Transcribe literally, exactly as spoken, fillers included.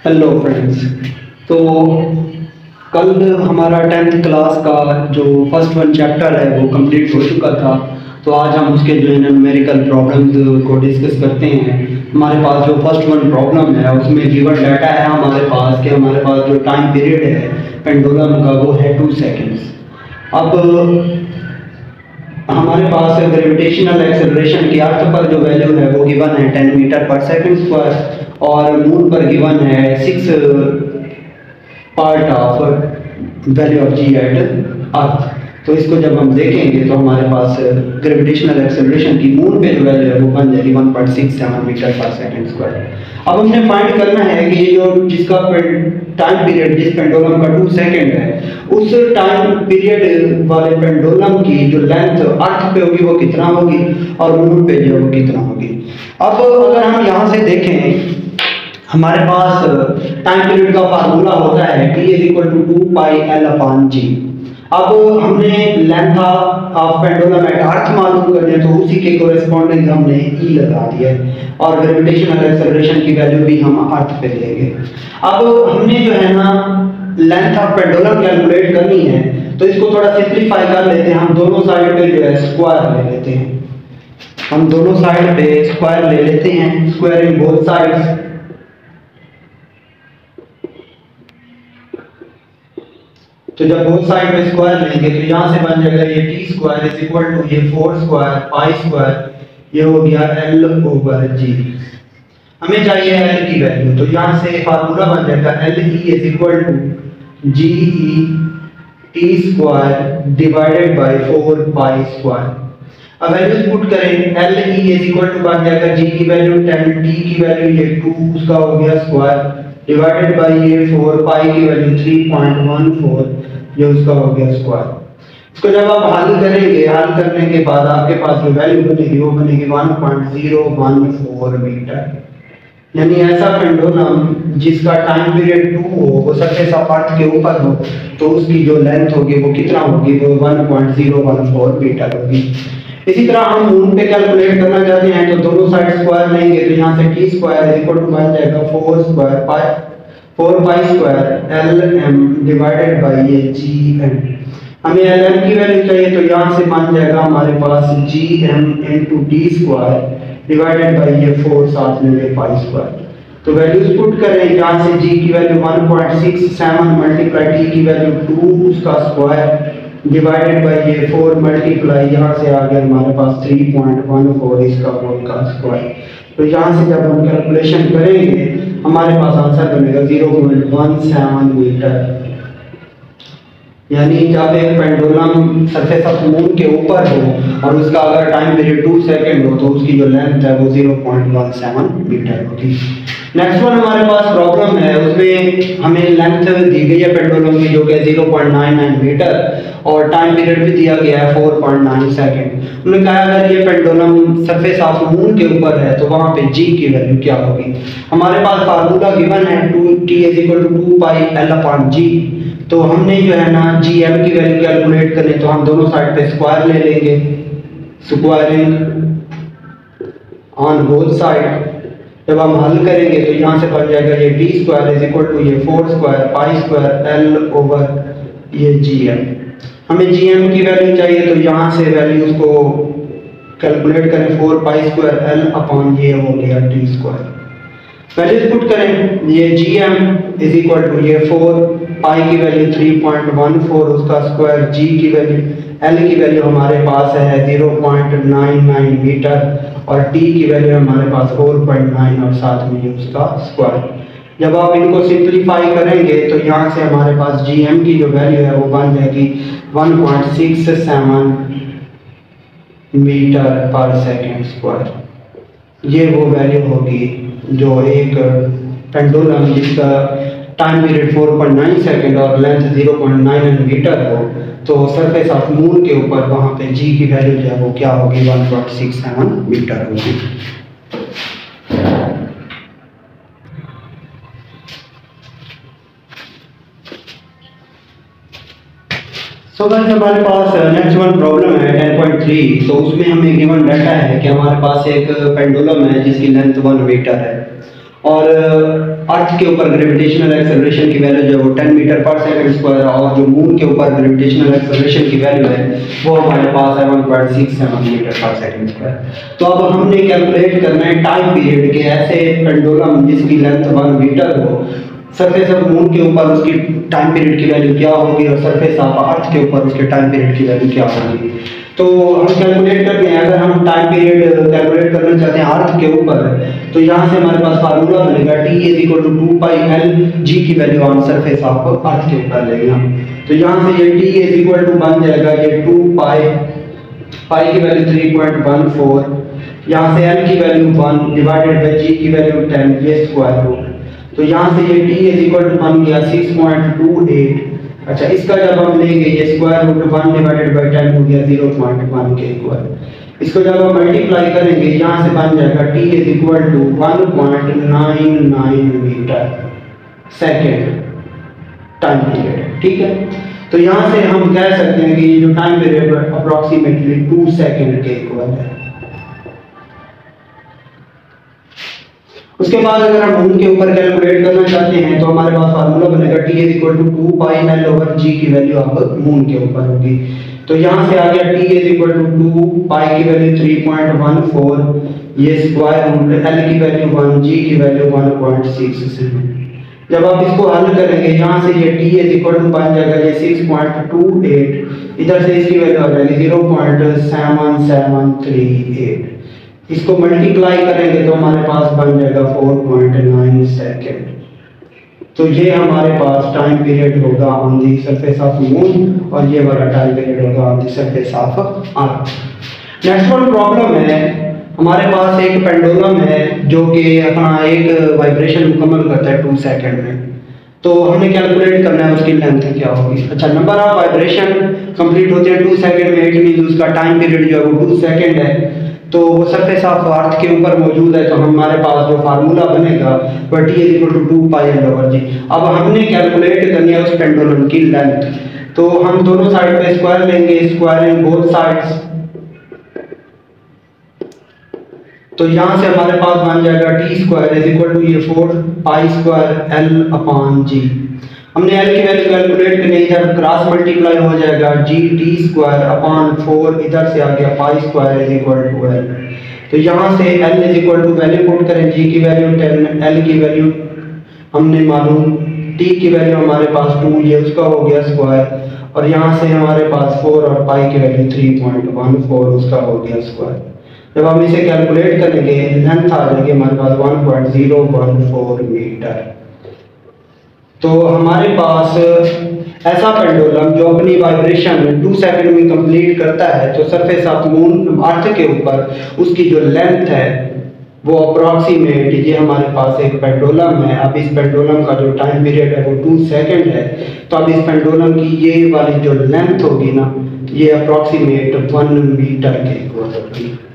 Hello friends. तो कल हमारा टेंथ क्लास का जो फर्स्ट वन चैप्टर है वो कंप्लीट हो चुका था। तो आज हम उसके जो है न्यूमेरिकल प्रॉब्लम्स को डिस्कस करते हैं। हमारे पास जो फर्स्ट वन प्रॉब्लम है उसमें गिवन डाटा है हमारे पास कि हमारे पास जो टाइम पीरियड है पेंडुलम का वो है टू सेकेंड्स। अब हमारे पास ग्रेविटेशनल एक्सेलरेशन की अर्थ पर जो वैल्यू है वो गिवन है ten meter per second square और मून पर गिवन है six part of value of G at earth. तो इसको जब हम देखेंगे तो हमारे पास ग्रेविटेशनल एक्सेलरेशन की मून पे जो वैल्यू है वो बन जाएगी one point six seven meter per second square. अब हमने फाइंड करना है कि ये जो जिसका टाइम पीरियड जिस पेंडुलम का टू सेकंड है उस टाइम पीरियड वाले पेंडुलम की जो लेंथ अर्थ पे होगी वो कितना होगी और मून पे जो है वो कितना होगी। अब अगर हम यहाँ से देखें हमारे पास टाइम पीरियड का फार्मूला होता है t is equal to two pi L upon G. अब हमने length of pendulum at earth मालूम करनी है तो उसी के कोरेस्पोंडिंग हमने e लगा दिया है और ग्रेविटेशनल एक्सेलरेशन की वैल्यू भी हम अर्थ पे लेंगे। अब हमने जो है ना लेंथ ऑफ पेंडुलम कैलकुलेट करनी है तो इसको थोड़ा सिंपलीफाई कर लेते हैं। हम दोनों साइड पे जो है स्क्वायर ले लेते हैं हम दोनों साइड पे स्क्वायर ले लेते हैं स्क्वायर इन बोथ साइड्स। तो जब बोथ साइड पे स्क्वायर लेंगे तो यहाँ से बन जाएगा ये T square is equal to ये फोर स्क्वायर पाई स्क्वायर ये हो गया एल ओवर जी। हमें चाहिए एल की वैल्यू तो यहाँ से फार्मूला बन जाएगा L E is equal to G E T square divided by four pi square. अब वैल्यूज पुट करें L E is equal to बन जाएगा जी की वैल्यू टेन टी की वैल्यू ये टू उसका हो गया स्क्वायर डिवाइडेड बाय ये फोर पाई की value three point one four ये उसका हो गया स्क्वायर। इसको जब आप हल करेंगे हल करने के बाद आपके पास जो वैल्यू बनेगी वो बनेगी one point zero one four meter. यानी ऐसा पेंडुलम जिसका टाइम पीरियड टू हो वो सरफेस ऑफ अर्थ के ऊपर हो तो उसकी जो लेंथ होगी वो कितना होगी वो one point zero one four meter होगी। इसी तरह हम मून पे कैलकुलेट करना चाहते हैं तो दोनों साइड स्क्वायर लेंगे तो यहाँ से T square is equal to बन जाएगा four square pi four pi square L M divided by ये जी एम। हमें एल एम की वैल्यू चाहिए तो यहाँ से बन जाएगा हमारे पास G M into T square divided by ये फोर साथ में ये पाई स्क्वायर। तो वैल्यूज पुट करें यहाँ से जी की value one point six seven multiply T की वैल्यू टू उसका स्क्वायर डिवाइडेड बाय ये फोर मल्टीप्लाई यहाँ से आ गया हमारे पास थ्री पॉइंट वन फोर इसका होल का स्क्वायर। तो यहाँ से जब हम कैलकुलेशन करेंगे हमारे पास आंसर बनेगा zero point one seven meter. यानी जब एक पेंडुलम सरफेस ऑफ मून के ऊपर हो और उसका अगर टाइम पीरियड टू सेकंड हो तो उसकी जो लेंथ है वो zero point one seven meter होगी। नेक्स्ट वन हमारे पास प्रॉब्लम है उसमें हमें लेंथ दी गई है पेंडुलम की जो कि zero point nine nine meter और टाइम पीरियड भी दिया गया है फोर पॉइंट नाइन सेकंड। उन्होंने कहा अगर ये पेंडुलम सरफेस ऑफ मून के ऊपर है तो वहां पे जी की वैल्यू क्या होगी। हमारे पास फार्मूला गिवन है two T is equal to two pi L upon G. तो हमने जो है ना जी एम की वैल्यू कैलकुलेट करनी तो हम दोनों साइड पे स्क्वायर ले लेंगे स्क्वायरिंग ऑन बोथ साइड। जब हम हल करेंगे तो यहाँ से बन जाएगा ये T square is equal to ये four square pi square L over ये जी एम। हमें जी एम की वैल्यू चाहिए तो यहाँ से वैल्यूज को कैलकुलेट करें four pi square L upon ये हो गया टी स्क्वायर। वैल्यूज पुट करें ये G M is equal to ये फोर पाई की value three point one four उसका स्क्वायर जी की वैल्यू एल की वैल्यू हमारे पास है zero point nine nine meter और टी की वैल्यू हमारे पास फोर पॉइंट नाइन और साथ में ये उसका स्क्वायर। जब आप इनको सिंपलीफाई करेंगे तो यहाँ से हमारे पास जी एम की जो वैल्यू है वो बन जाएगी one point six seven meter per second square. ये वो वैल्यू होगी जो एक पेंडुलम जिसका time period four point nine second और length zero point nine nine meter हो तो सरफेस ऑफ मून के ऊपर वहां पे जी की वैल्यू जो है वो क्या होगी one point six seven meter होगी। सो गाइस हमारे पास नेक्स्ट वन प्रॉब्लम है टेन पॉइंट थ्री। तो उसमें हमें गिवन डाटा है कि हमारे पास एक पेंडुलम है जिसकी लेंथ वन मीटर है और अर्थ के ऊपर ग्रेविटेशनल एक्सेलरेशन की वैल्यू जो है वो ten meter per second square, और जो मून के ऊपर ग्रेविटेशनल एक्सेलरेशन की वैल्यू है वो हमारे पास है one point six seven meter per second square. तो अब हमने कैलकुलेट करना है टाइम पीरियड के ऐसे पेंडुलम जिसकी लेंथ वन मीटर हो, सरफेस ऑफ मून के ऊपर उसकी टाइम पीरियड की वैल्यू क्या होगी और सरफेस ऑफ अर्थ के ऊपर उसके टाइम पीरियड की वैल्यू क्या होगी। तो हम कैलकुलेट करते हैं, अगर हम टाइम पीरियड कैलकुलेट करना चाहते हैं अर्थ के ऊपर, तो यहाँ से हमारे पास फार्मूला बनेगा T is equal to two pi L G की value on surface of earth के ऊपर लेंगे हम। तो यहाँ से ये टी इज इक्वल टू बन जाएगा ये टू पाई, पाई की value three point one four, यहाँ से एल की value one divided by G की वैल्यू टेन, ये स्क्वायर रूट। तो यहाँ से ये t इज इक्वल टू बन गया सिक्स पॉइंट टू एट। अच्छा, इसका जब हम लेंगे ये square root one divided by ten हो गया ज़ीरो पॉइंट वन के इक्वल। इसको जब हम मल्टीप्लाई करेंगे यहाँ से बन जाएगा t is equal to one point nine nine meter second time period. ठीक है, तो यहाँ से हम कह सकते हैं कि ये जो time period approximately two second के इक्वल है। उसके बाद अगर हम मून के ऊपर कैलकुलेट करना चाहते हैं तो हमारे पास फार्मूला बनेगा t is equal to two pi L over g की वैल्यू अब मून के ऊपर होगी। तो यहाँ से आ गया t is equal to two pi की value three point one four, ये स्क्वायर रूट l की वैल्यू वन, g की value one point six seven. जब आप इसको हल करेंगे यहाँ से ये t इज इक्वल टू बन जाएगा ये सिक्स पॉइंट टू एट, इधर से इसकी वैल्यू आ जाएगी zero point seven seven three eight. इसको मल्टीप्लाई करेंगे तो हमारे पास बन जाएगा फोर पॉइंट नाइन सेकेंड। तो ये हमारे पास टाइम पीरियड होगा on the surface of moon और ये वाला टाइम पीरियड होगा on the surface of earth. Next one problem है, हमारे पास एक पेंडुलम है जो कि अपना एक वाइब्रेशन मुकम्मल करता है टू सेकेंड में। तो हमने कैलकुलेट करना है उसकी लेंथ क्या होगी। अच्छा, नंबर ऑफ वाइब्रेशन कंप्लीट होते हैं टू सेकेंड में, इट मींस उसका टाइम पीरियड जो है वो टू सेकेंड है। तो वो सरफेस ऑफ अर्थ के ऊपर मौजूद है, तो हमारे पास जो फार्मूला बनेगा वो t is equal to two pi L over g. अब हमने कैलकुलेट करनी है उस पेंडुलम की लेंथ, तो हम दोनों साइड पे स्क्वायर लेंगे, स्क्वायरिंग बोथ साइड्स। तो यहाँ से हमारे पास बन जाएगा T square is equal to ये four pi square L upon g. हमने एल की वैल्यू कैलकुलेट करनी है, इधर क्रॉस मल्टीप्लाई हो जाएगा G T square upon four, इधर से आ गया pi square is equal to L. तो यहाँ से L is equal to value put करें, जी की वैल्यू टेन, एल की वैल्यू हमने मालूम, टी की वैल्यू हमारे पास टू, ये उसका हो गया स्क्वायर, और यहाँ से हमारे पास फोर और पाई की value three point one four, उसका हो गया स्क्वायर। जब हम इसे कैलकुलेट करेंगे लेंथ आ जाएगी हमारे पास one point zero one four metre. तो हमारे पास ऐसा पेंडुलम जो अपनी वाइब्रेशन टू सेकंड में कंप्लीट करता है, तो सरफेस ऑफ मून अर्थ के ऊपर उसकी जो लेंथ है वो अप्रॉक्सीमेट, ये हमारे पास एक पेंडुलम है। अब इस पेंडुलम का जो टाइम पीरियड है वो टू सेकंड है, तो अब इस पेंडुलम की ये वाली जो लेंथ होगी ना, ये अप्रॉक्सीमेट वन मीटर के इक्वल होगी।